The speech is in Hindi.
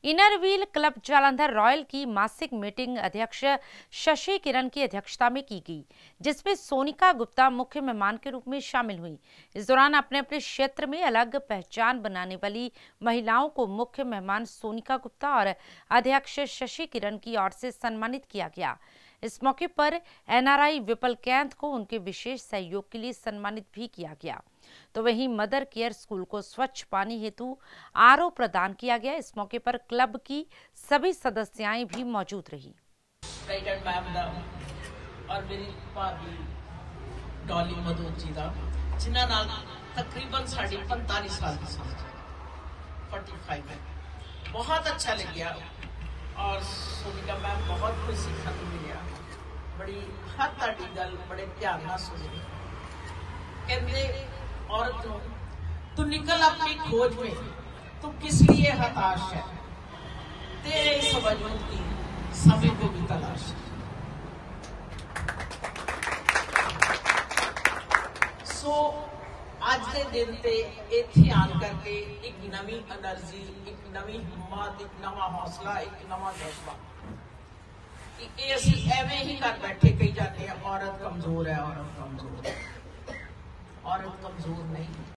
Inner wheel club Jalandhar royal की मासिक मीटिंग अध्यक्ष शशि किरण की अध्यक्षता में की गई, जिसमें सोनिका गुप्ता मुख्य मेहमान के रूप में शामिल हुई। इस दौरान अपने अपने क्षेत्र में अलग पहचान बनाने वाली महिलाओं को मुख्य मेहमान सोनिका गुप्ता और अध्यक्ष शशि किरण की ओर से सम्मानित किया गया। इस मौके पर एनआरआई विपुल कैंथ को उनके विशेष सहयोग के लिए सम्मानित भी किया गया। तो वहीं मदर केयर स्कूल को स्वच्छ पानी हेतु आरओ प्रदान किया गया। इस मौके पर क्लब की सभी सदस्याएं भी मौजूद रही। और मेरी भाभी डॉली मधोत जी का जिन्हों नाल तकरीबन 45 साल की समझ 45 है। बहुत अच्छा लग्या और सोनिका मैम बहुत कुछ सीखने को मिला। बड़ी हर ताड़ी गल बड़े ध्यान ना सुनी। कहते औरत तू निकल अपनी खोज में, तू किस लिए हताश है, तेरे इस वजूद की समय को भी तलाश है। सो आज के दिन ते इत्थे आन करके एक नवी एनर्जी, एक नवी हिम्मत, एक नवा हौसला, एक नवा जज्बा कि असी एवें ही कर बैठे कही जाते हैं औरत कमजोर है, औरत कमजोर है। औरत कमजोर नहीं।